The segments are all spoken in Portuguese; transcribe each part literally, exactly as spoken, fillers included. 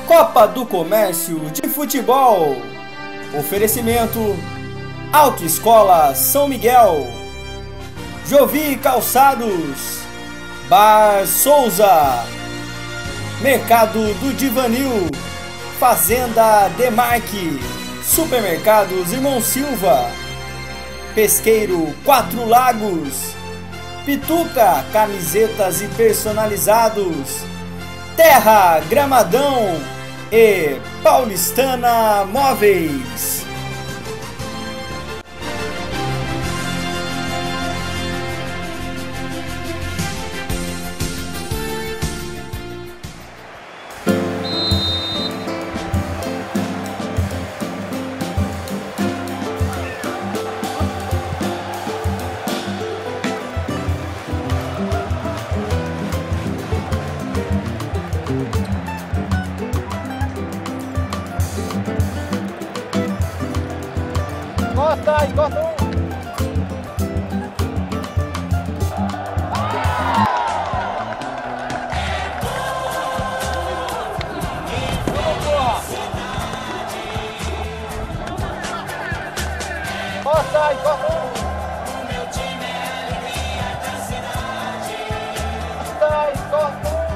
Copa do Comércio de Futebol. Oferecimento Autoescola São Miguel, Jovi Calçados, Bar Souza, Mercado do Divanil, Fazenda Demarque, Supermercados Irmão Silva, Pesqueiro Quatro Lagos, Pituca Camisetas e Personalizados, Terra Gramadão e Paulistana Móveis. Encosta, encosta um. Encosta, encosta um. Meu time é a alegria da cidade. Encosta, encosta um.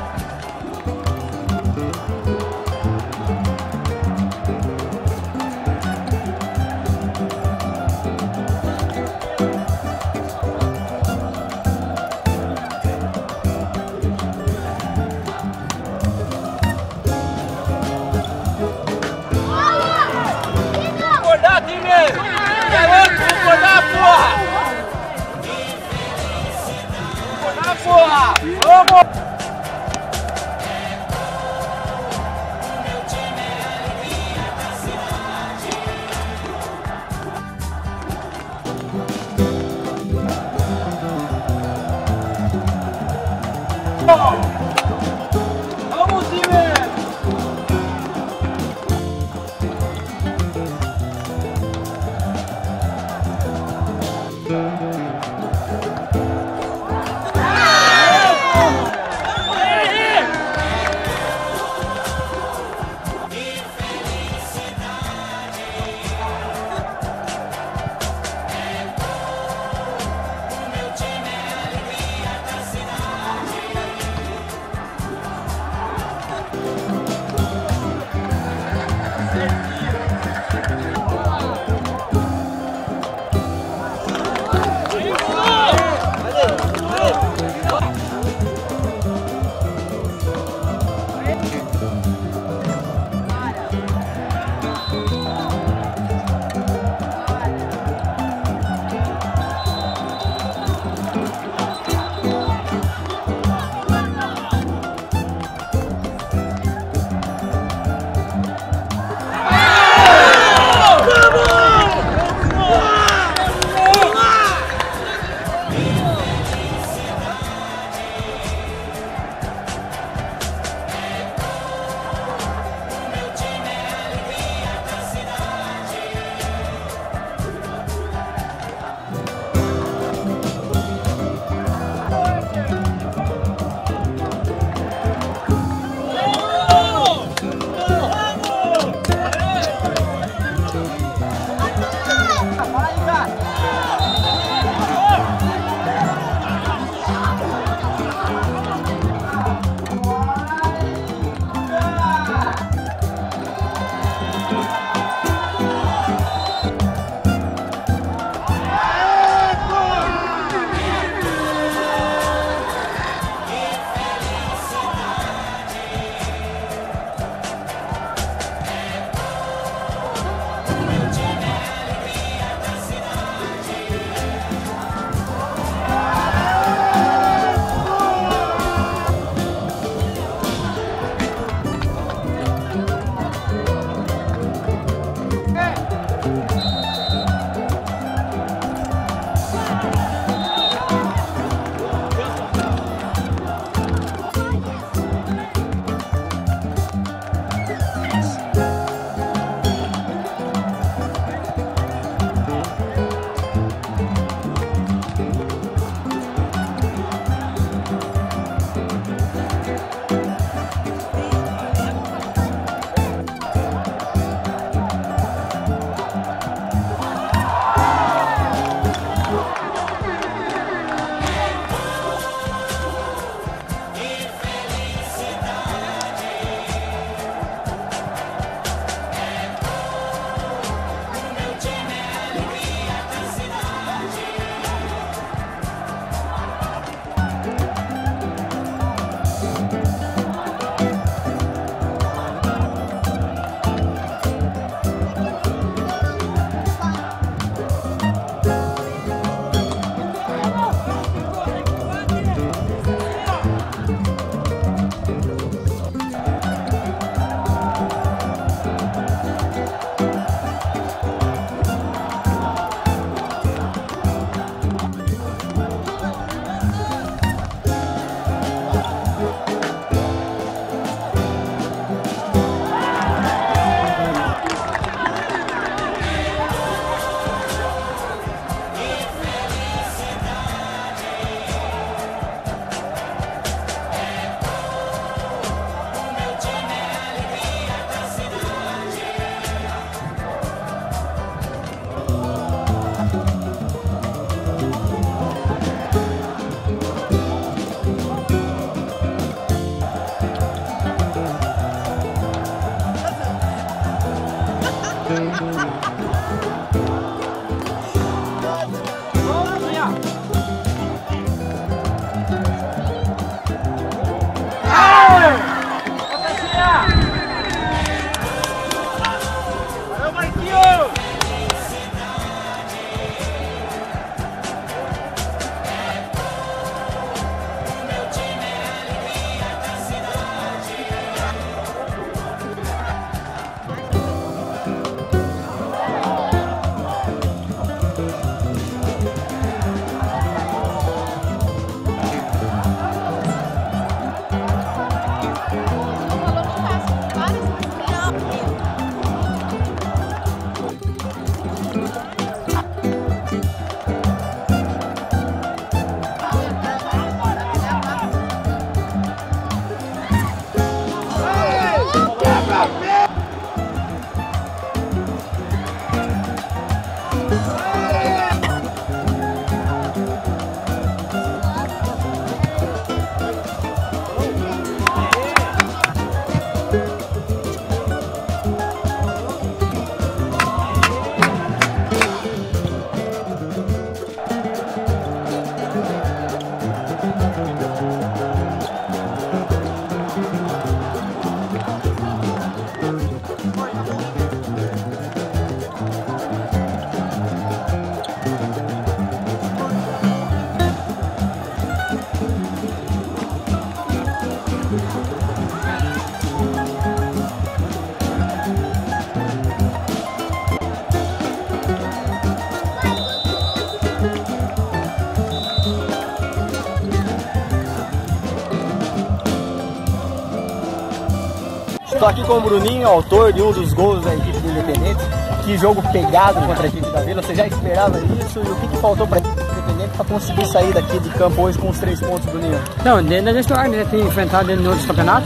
Garoto, vou acordar, porra! Vou acordar, porra! Vamos! Vamos, time! Estou aqui com o Bruninho, autor de um dos gols da equipe do Independente. Que jogo pegado contra a equipe da Vila. Você já esperava isso? E o que, que faltou para a equipe do Independente para conseguir sair daqui de campo hoje com os três pontos, Bruninho? Não, dentro da história, né? Tem enfrentado ele nos outros campeonatos.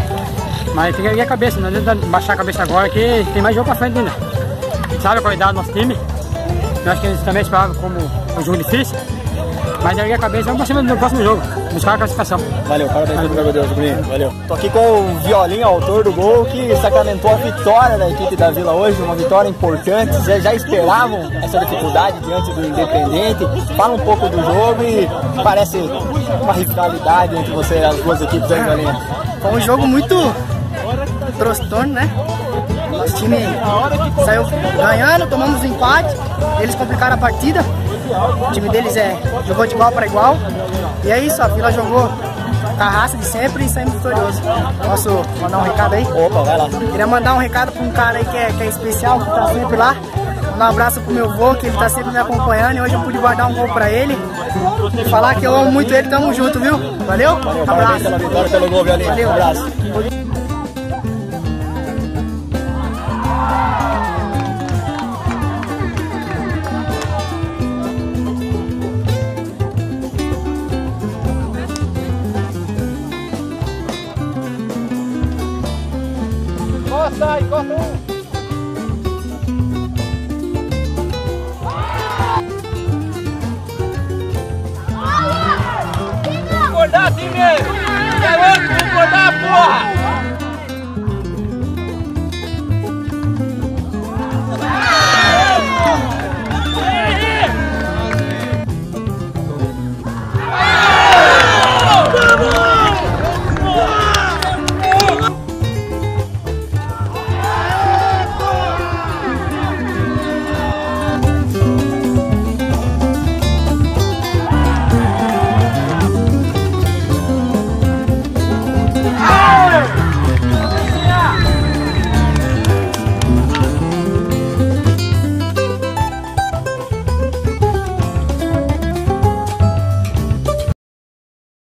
Mas tem que erguer a cabeça, não adianta baixar a cabeça agora que tem mais jogo para frente ainda. Sabe a qualidade do nosso time? Eu acho que eles também esperavam como um jogo difícil. Mas erguer a cabeça, vamos para cima no próximo jogo, buscar a classificação. Valeu, parabéns pelo meu Deus, Bruninho. Valeu. Tô aqui com o Violinho, autor do gol, que sacramentou a vitória da equipe da Vila hoje, uma vitória importante. Vocês já esperavam essa dificuldade diante do Independente? Fala um pouco do jogo e parece uma rivalidade entre você e as duas equipes aí, Violinho. Foi um jogo muito transtorno, né? Nosso time saiu ganhando, tomamos um empate, eles complicaram a partida. O time deles é, jogou de igual para igual. E é isso, a Vila jogou com a raça de sempre e saímos vitoriosos. Posso mandar um recado aí? Opa, vai lá. Queria mandar um recado para um cara aí que é, que é especial, que tá sempre lá. Mandar um abraço pro meu avô, que ele tá sempre me acompanhando. E hoje eu pude guardar um gol para ele. E falar que eu amo muito ele, tamo junto, viu? Valeu? Valeu, Um abraço. pela vitória, pelo gol, Violinho. Valeu. Um abraço. Corta aí, corta um. Concordar, time! Garoto, concordar!